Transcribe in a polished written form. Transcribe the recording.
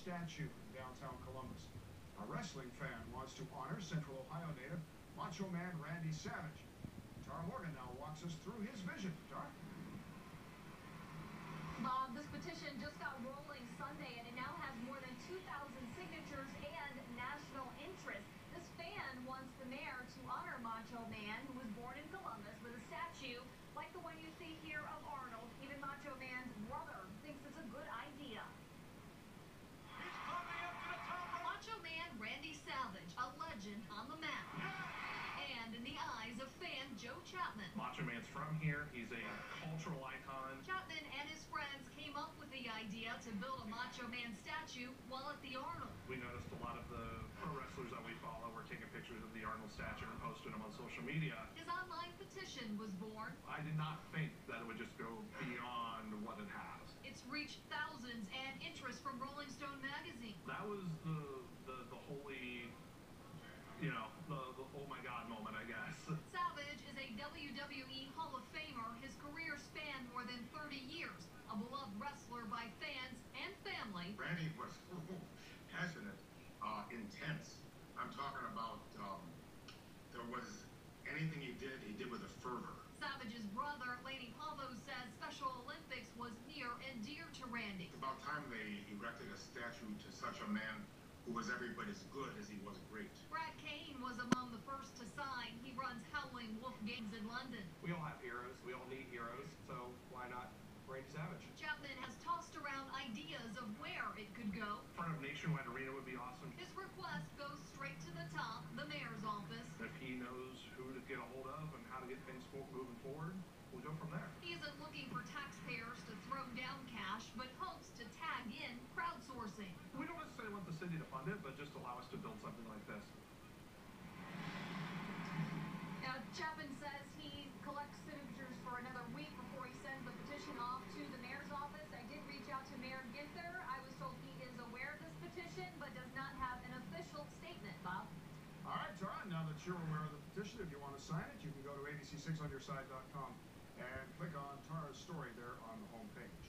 statue in downtown Columbus. A wrestling fan wants to honor Central Ohio native Macho Man Randy Savage. Tara Morgan now walks us through his vision. Tara? Bob, this petition just got rolling Sunday, and it now has more than 2,000 signatures and national interest. This fan wants the mayor to honor Macho Man, who was born in Columbus, with a statue like the one you see here of Arnold. Even Macho Man's brother thinks it's a good idea. He's climbing up to the top. Macho Man Randy Savage, a legend on the map. And in the eyes of fan Joe Chapman. Macho Man's from here. He's a cultural icon. Chapman and his friends came up with the idea to build a Macho Man statue while at the Arnold. We noticed a lot of the pro wrestlers that we follow were taking pictures of the Arnold statue and posting them on social media. His online petition was born. I did not think that it would just go beyond what it has. It's reached thousands and interest from Rolling Stone magazine. That was the holy, the oh my God moment, I guess. Savage is a WWE Hall of Famer. His career spanned more than 30 years. A beloved wrestler by fans and family. Randy was passionate, intense. I'm talking about there was anything he did with a fervor. Savage's brother, Lanny Povo, says Special Olympics was near and dear to Randy. It's about time they erected a statue to such a man who was every bit as good as he was great. Brad Kane was among the first to sign. He runs Howling Wolf Games in London. We all have heroes. We all need heroes. So why not Randy Savage? Chapman has tossed around ideas of where it could go. In front of Nationwide Arena would be awesome. His request goes straight to the top, the mayor's office. If he knows who to get a hold of and how to get things moving forward, we'll go from there. He isn't looking for taxpayers to throw down cash, but hopes to tag in crowdsourcing. We don't necessarily want the city to fund it, but just allow us to build something like this. Now, Chapman says he collects signatures for another week before he sends the petition off to the mayor's office. I did reach out to Mayor Ginther. I was told he is aware of this petition, but does not have an official statement, Bob. All right, Tara, now that you're aware of the petition, if you want to sign it, you can go to abc6onyourside.com and click on Tara's story there on the home page.